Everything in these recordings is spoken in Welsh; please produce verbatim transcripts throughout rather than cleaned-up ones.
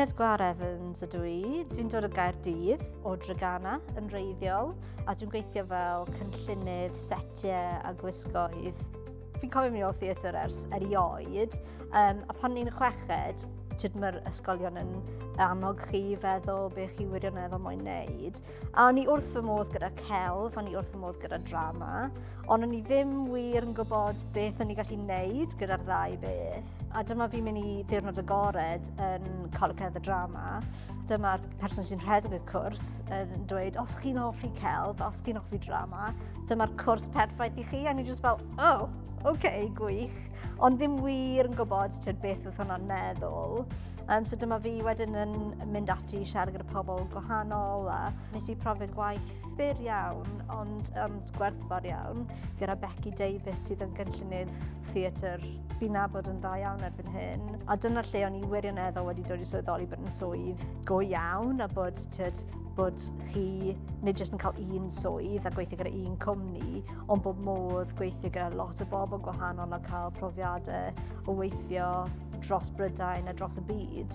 Cynllunydd Gwawr ydw i. Dwi'n dod o Gaerdydd, o Dragana yn wreiddiol, a dwi'n gweithio fel cynllunydd, setiau a gwisgoedd. Fi'n cofio mynd o ffitio'r ers erioed, um, a pan ni'n chweched, tyd mae'r ysgolion yn annog chi feddwl beth chi wirioneddol moyn wneud. A o'n i wrth fy modd gyda celf, o'n i wrth fy modd gyda drama, ond o'n i ddim wir yn gwybod beth o'n i gallu wneud gyda'r ddau beth. A dyma fi'n mynd i ddiwrnod agored yn Coleg y Drama. Dyma'r person sy'n rhedeg y cwrs yn dweud, os chi'n hoffi celf, os chi'n hoffi drama, dyma'r cwrs perffaith i chi. A ni jyst fel, oh, oce, okay, gwych. Ond ddim wir yn gwybod tyd beth oedd hwnna'n meddwl. Um, so dyma fi wedyn yn mynd ati i siarad gyda pobl gwahanol a nes i profi gwaith byr iawn, ond um, gwerthfawr iawn, gyda Becky Davies sydd yn gynllunydd ffitio'r fi'n nabod yn dda iawn erbyn hyn. A dyna lle o'n i wirioneddol wedi dod i swyddoli bod yn swydd go iawn a bod, tyd, bod chi nid jyst yn cael un swydd a gweithio gyda un cwmni, ond bod modd gweithio gyda lot o bobl gwahanol a cael profiadau o weithio dros Brydain a dros y byd.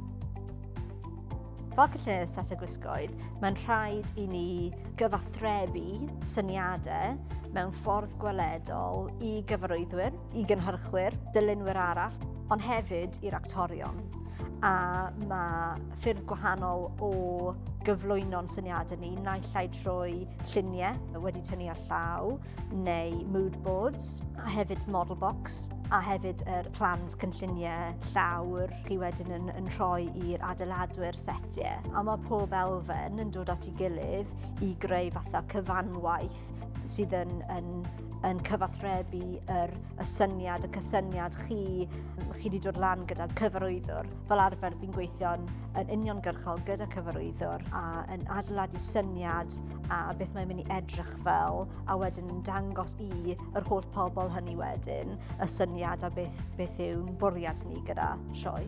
Fel cynllunydd set a gwisgoedd, mae'n rhaid i ni gyfathrebu syniadau mewn ffordd gweledol i gyfarwyddwyr, i gynhyrchwyr, dilynwyr arall, ond hefyd i'r actorion. A mae ffyrdd gwahanol o gyflwyno'n syniadau ni, naill ai trwy lluniau wedi tynnu ar llaw, neu mood boards, a hefyd model box, a hefyd yr plans cynlluniau llawr chi wedyn yn, yn rhoi i'r adeiladwyr setiau. A mae pob elfen yn dod at ei gilydd i greu fatha cyfanwaith sydd yn, yn, yn cyfathrebu yr, y syniad, y cysyniad chi, chi wedi dod lan gyda cyfarwyddwr. Fel arfer fi'n gweithio'n yn uniongyrchol gyda cyfarwyddwr a yn adeiladu syniad a beth mae'n mynd i edrych fel, a wedyn yn dangos i yr holl pobl hynny wedyn y syniad a beth, beth yw'n bwriad ni gyda sioe.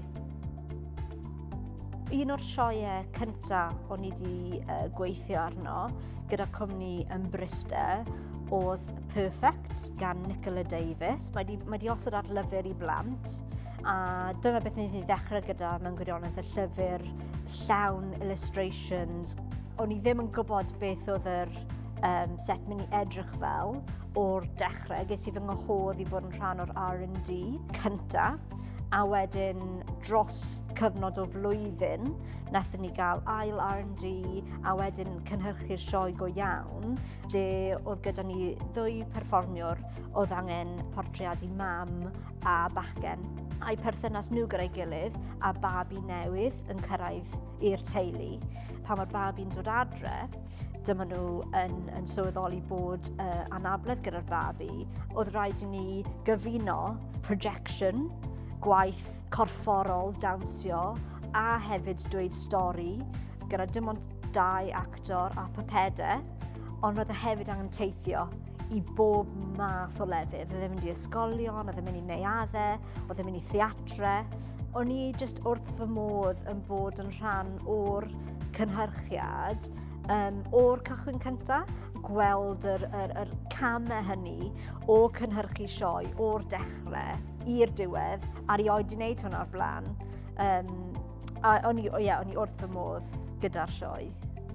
Un o'r sioeau cyntaf o'n i wedi uh, gweithio arno gyda cwmni yn Bristol oedd Perfect gan Nicola Davies. Mae wedi osod ar lyfr i blant a dyna beth ni wedi ddechrau gyda mewn gwirionedd y llyfr llawn illustrations. O'n i ddim yn gwybod beth oedd yr um, set mynd i edrych fel o'r dechrau. Ges i fy ngwahodd i bod yn rhan o'r R and D cyntaf a wedyn dros cyfnod o flwyddyn nathon ni gael ail R and D a wedyn cynhyrchu'r sioe go iawn lle oedd gyda ni ddwy perfformiwr oedd angen portreadu mam a bachgen a'i perthynas nhw gyda'i gilydd a babi newydd yn cyrraedd i'r teulu. Pan mae'r babi'n dod adre, dyma nhw yn, yn sylweddoli bod uh, anabledd gyda'r babi, oedd rhaid i ni gyfuno projection, gwaith corfforol, dawnsio, a hefyd dweud stori gyda dim ond dau actor a papedau, ond oedd e hefyd angen teithio i bob math o lefydd. Oedd e'n mynd i ysgolion, oedd e'n mynd i neuaddau, oedd e'n mynd i theatre. O'n i jyst wrth fy modd yn bod yn rhan o'r cynhyrchiad um, o'r cychwyn cyntaf, gweld yr, yr, yr camau hynny o cynhyrchu sioe o'r dechrau i'r diwedd, a rioed i wneud hwnna o'r blaen. Um, a o'n i, yeah, o'n i wrth fy modd gyda'r sioe.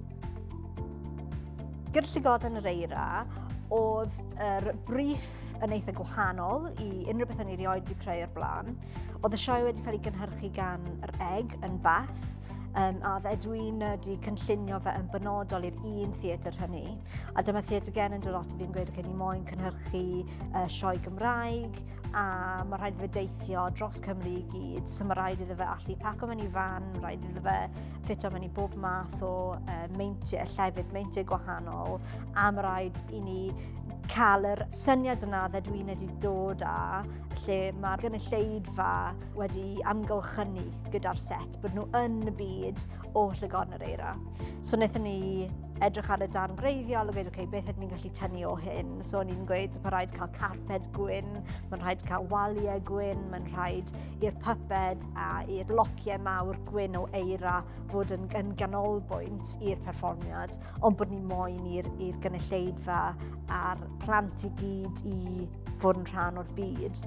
Gyda'r llygoden yr eira, oedd yr brief yn eitha gwahanol i unrhyw beth o'n i rioed wedi creu o'r blaen. Oedd y sioe wedi cael ei gynhyrchu gan yr egg yn Bath, Um, a oedd Edwin wedi cynllunio fe yn benodol i'r un theatr hynny. A dyma theatr gen yn dod lot o fi'n gweud ac ni moyn cynhyrchu uh, sioe Gymraeg a mae rhaid i fe deithio dros Cymru i gyd. So mae rhaid iddo fe allu paco mewn i fan, rhaid iddo fe ffitio mewn i bob math o uh, meintiau, llefydd, meintiau gwahanol, a mae rhaid i ni cael yr syniad yna that Edwin wedi dod â, lle mae'r gynulleidfa wedi amgylchynu gyda'r set, bod nhw yn y byd o Llygoden yr Eira. So wnaethon ni edrych ar y darn greiddiol a gweud, okay, beth ydyn ni'n gallu tynnu o hyn? So ni'n gweud, mae'n rhaid cael carped gwyn, mae'n rhaid cael waliau gwyn, mae'n rhaid i'r puppet a i'r lociau mawr gwyn o eira fod yn, yn ganolbwynt i'r perfformiad, ond bod ni moyn i'r gynulleidfa a'r plant i gyd i fod yn rhan o'r byd.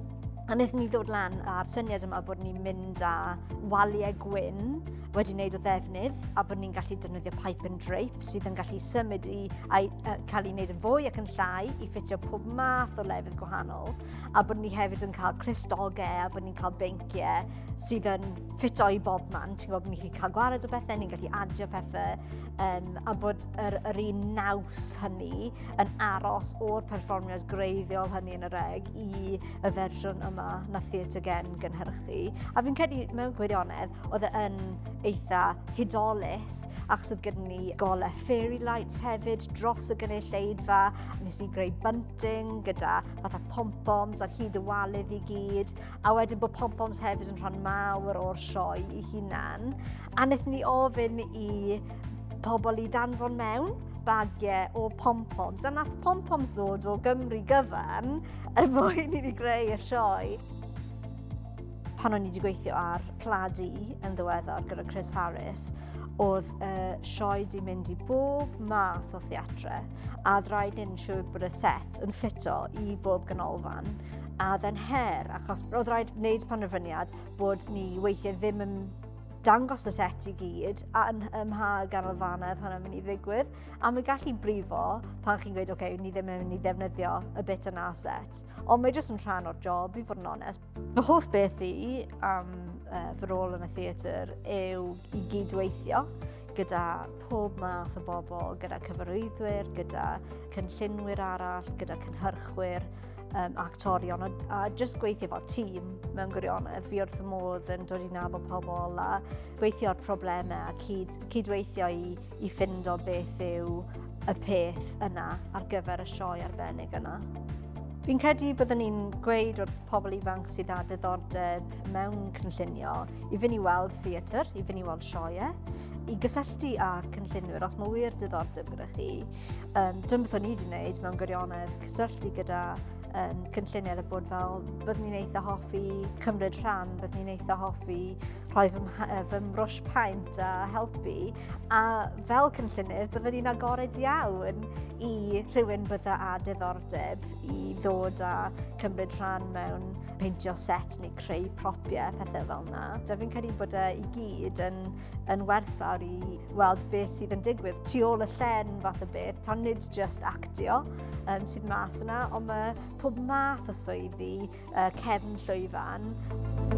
A wnaethon ni ddod lan a'r syniad yma bod ni'n mynd â waliau gwyn wedi wneud o ddefnydd a bod ni'n gallu defnyddio pipe and drape sydd yn gallu symud i a, a cael ei wneud yn fwy ac yn llai i ffitio pob math o lefydd gwahanol a bod ni hefyd yn cael crystogau a bod ni'n cael beinciau sydd yn ffito i bob man. Ti'n gwybod bod ni'n gallu cael gwared o bethau, ni'n gallu adio pethau um, a bod yr, yr un naws hynny yn aros o'r perfformiad greiddiol hynny yn y reg i y fersiwn yma na Theatr Gen gynhyrchu. A fi'n credu mewn gwirionedd oedd e yn eitha hudolus achos oedd gyda ni golau fairy lights hefyd dros y gynulleidfa. Nes i greu bunting gyda fatha pompoms ar hyd y walydd i gyd a wedyn bod pompoms hefyd yn rhan mawr o'r sioe i hunan. A wnaethon ni ofyn i pobl i danfon mewn bagiau o pompoms a nath pompoms ddod o Gymru gyfan er mwyn i ni greu y sioe. Pan o'n i wedi gweithio ar Pladi yn ddiweddar gyda Chris Harris, oedd y uh, sioe wedi mynd i bob math o theatre a oedd rhaid ni'n siŵr bod y set yn ffito i bob ganolfan a oedd e'n her achos oedd rhaid wneud penderfyniad bod ni weithiau ddim yn dangos y set i gyd a yn ymha y ganolfannedd hwnna'n mynd i ddigwydd a mae'n gallu brifo pan chi'n gweud, okay, ni ddim yn mynd i ddefnyddio y bit yna set. Ond mae jyst yn rhan o'r job, i fod yn onest. Fy hoff beth i am uh, fy rôl yn y theatr yw i gydweithio gyda pob math o bobl, gyda cyfarwyddwyr, gyda cynllunwyr arall, gyda cynhyrchwyr, um, actorion a, a jyst gweithio fel tîm mewn gwirionedd. Fi wrth fy modd yn dod i nabod pobl a gweithio ar problemau a cyd, cydweithio i, i ffindo beth yw y peth yna ar gyfer y sioe arbennig yna. Fi'n credu byddwn ni'n gweud wrth pobl ifanc sydd â diddordeb mewn cynllunio i fynd i weld theatr, i fynd i weld sioe, i gysylltu â cynllunwyr os mae wir diddordeb gyda chi. Um, Dyna beth o'n i wedi gwneud mewn gwirionedd, cysylltu gyda um, cynlluniau a bod fel byddwn ni'n eitha hoffi cymryd rhan, byddwn ni'n eitha hoffi rhoi fy, fy mrwsh paent a helpu a fel cynllunydd byddwn ni'n agored iawn i rhywun bydda â diddordeb i ddod a cymryd rhan mewn peintio set neu creu propiau, pethau fel yna. Da fi'n credu bod e i gyd yn, yn werthfawr i weld beth sydd yn digwydd tu ôl y llen fath o beth, tan nid just actio um, sydd mas yna, ond mae pob math o swyddi uh, Cefn Llwyfan.